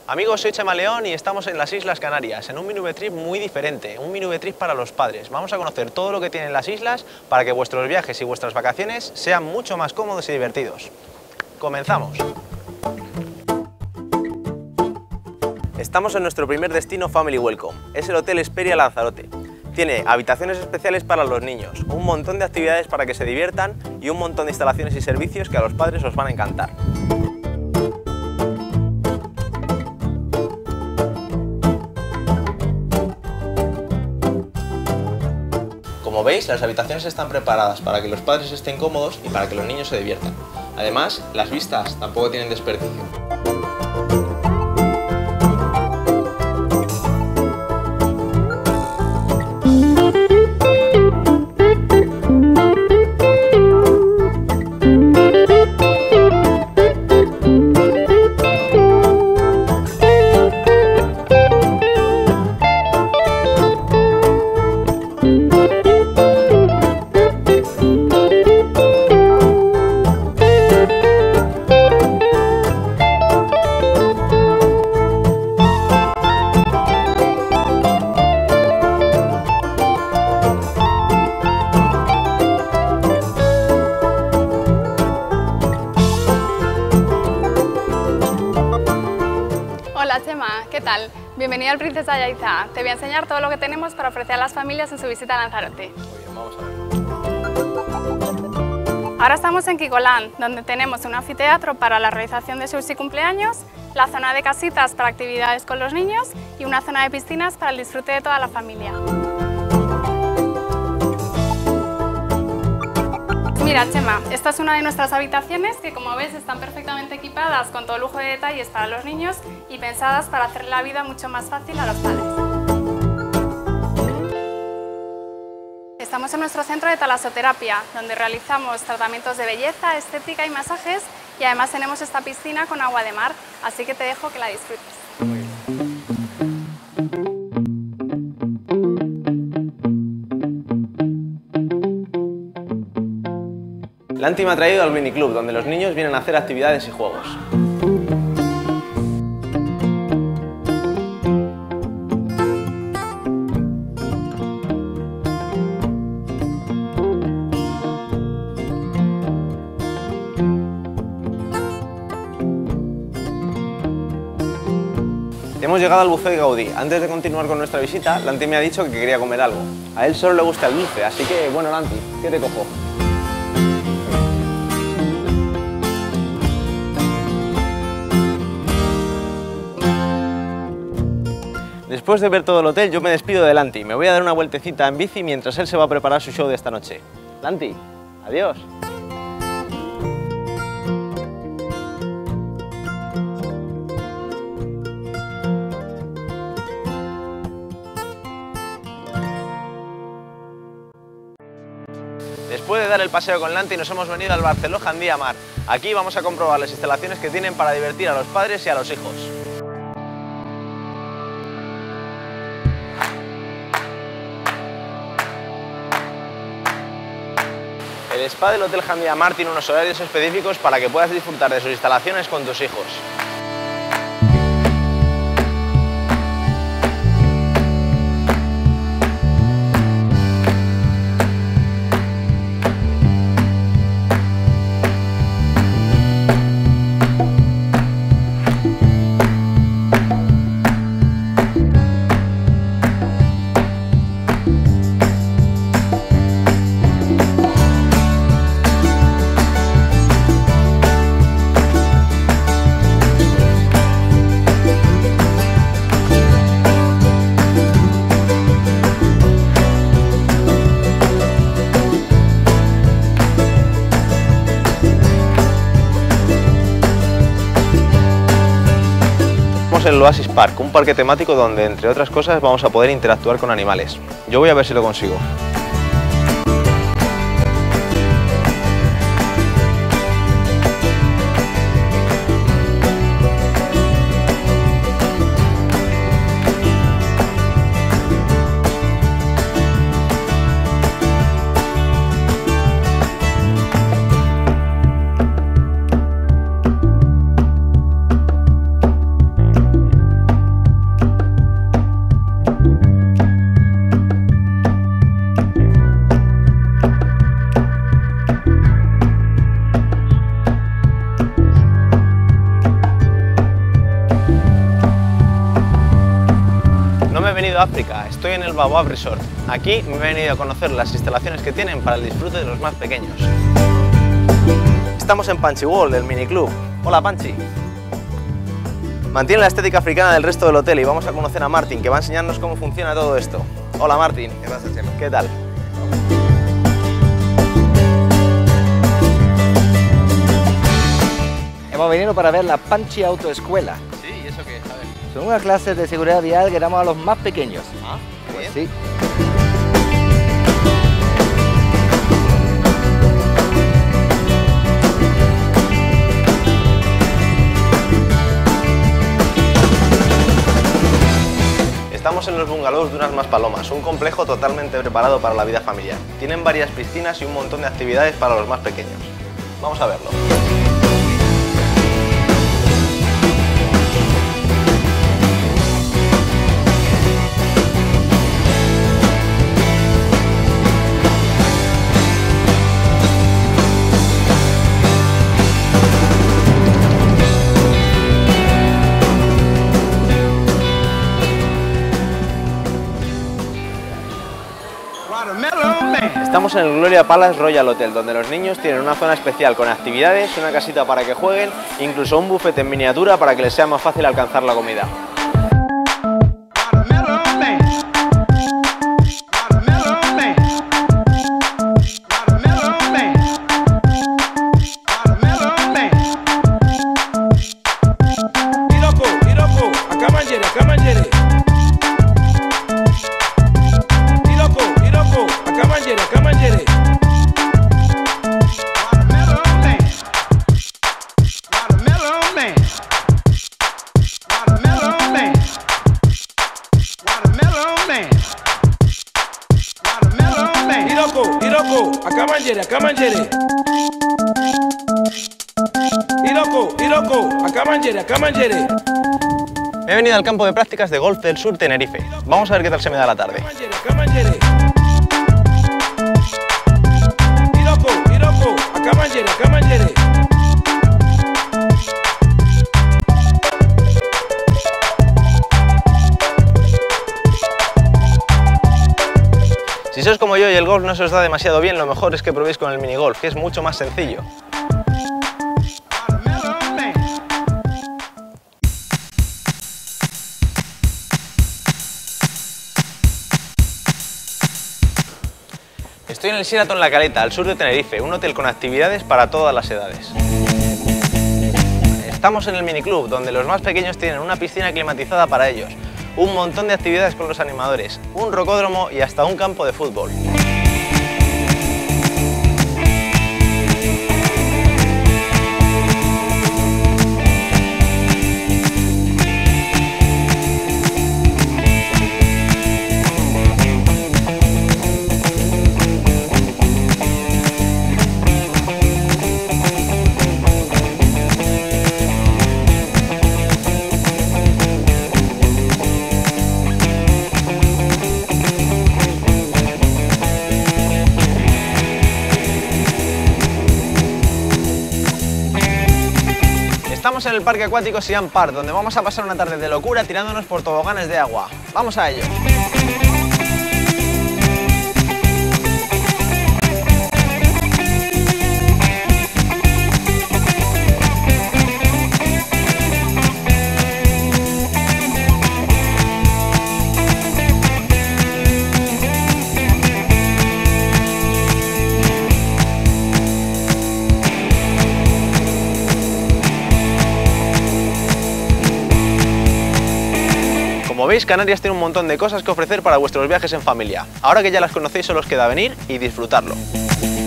Amigos, soy Chema León y estamos en las Islas Canarias, en un Minubetrip muy diferente, un Minubetrip para los padres. Vamos a conocer todo lo que tienen las islas para que vuestros viajes y vuestras vacaciones sean mucho más cómodos y divertidos. ¡Comenzamos! Estamos en nuestro primer destino Family Welcome, es el Hotel Hesperia Lanzarote. Tiene habitaciones especiales para los niños, un montón de actividades para que se diviertan y un montón de instalaciones y servicios que a los padres os van a encantar. Como veis, las habitaciones están preparadas para que los padres estén cómodos y para que los niños se diviertan. Además, las vistas tampoco tienen desperdicio. Hola Chema, ¿qué tal? Bienvenido al Princesa Yaiza. Te voy a enseñar todo lo que tenemos para ofrecer a las familias en su visita a Lanzarote. Muy bien, vamos a ver. Ahora estamos en Kikoland, donde tenemos un anfiteatro para la realización de shows y cumpleaños, la zona de casitas para actividades con los niños y una zona de piscinas para el disfrute de toda la familia. Mira Chema, esta es una de nuestras habitaciones que, como ves, están perfectamente equipadas con todo lujo de detalles para los niños y pensadas para hacer la vida mucho más fácil a los padres. Estamos en nuestro centro de talasoterapia, donde realizamos tratamientos de belleza, estética y masajes, y además tenemos esta piscina con agua de mar, así que te dejo que la disfrutes. Lanti me ha traído al Mini Club, donde los niños vienen a hacer actividades y juegos. Hemos llegado al buffet de Gaudí. Antes de continuar con nuestra visita, Lanti me ha dicho que quería comer algo. A él solo le gusta el dulce, así que, bueno, Lanti, ¿qué te cojo? Después de ver todo el hotel, yo me despido de Lanti. Me voy a dar una vueltecita en bici mientras él se va a preparar su show de esta noche. Lanti, adiós. Después de dar el paseo con Lanti, nos hemos venido al Barceló Jandía Mar. Aquí vamos a comprobar las instalaciones que tienen para divertir a los padres y a los hijos. El spa del Hotel Jandía Mar tiene unos horarios específicos para que puedas disfrutar de sus instalaciones con tus hijos. El Oasis Park, un parque temático donde, entre otras cosas, vamos a poder interactuar con animales. Yo voy a ver si lo consigo. venido a África, estoy en el Baobab Resort. Aquí me he venido a conocer las instalaciones que tienen para el disfrute de los más pequeños. Estamos en Panchi World, el miniclub. Hola Panchi. Mantiene la estética africana del resto del hotel y vamos a conocer a Martin, que va a enseñarnos cómo funciona todo esto. Hola Martin. ¿Qué pasa, Chema? ¿Qué tal? Hemos venido para ver la Panchi Autoescuela. Sí, ¿y eso qué es? A ver. Son unas clases de seguridad vial que damos a los más pequeños. Ah, qué Pues bien. sí. Estamos en los bungalows de unas Maspalomas, un complejo totalmente preparado para la vida familiar. Tienen varias piscinas y un montón de actividades para los más pequeños. Vamos a verlo. Estamos en el Gloria Palace Royal Hotel, donde los niños tienen una zona especial con actividades, una casita para que jueguen, incluso un buffet en miniatura para que les sea más fácil alcanzar la comida. He venido al campo de prácticas de golf del sur Tenerife. Vamos a ver qué tal se me da la tarde. Si sois como yo y el golf no se os da demasiado bien, lo mejor es que probéis con el minigolf, que es mucho más sencillo. Estoy en el Sheraton La Caleta, al sur de Tenerife, un hotel con actividades para todas las edades. Estamos en el miniclub, donde los más pequeños tienen una piscina climatizada para ellos, un montón de actividades con los animadores, un rocódromo y hasta un campo de fútbol. Estamos en el parque acuático Siam Park, donde vamos a pasar una tarde de locura tirándonos por toboganes de agua. ¡Vamos a ello! Como veis, Canarias tiene un montón de cosas que ofrecer para vuestros viajes en familia. Ahora que ya las conocéis, solo os queda venir y disfrutarlo.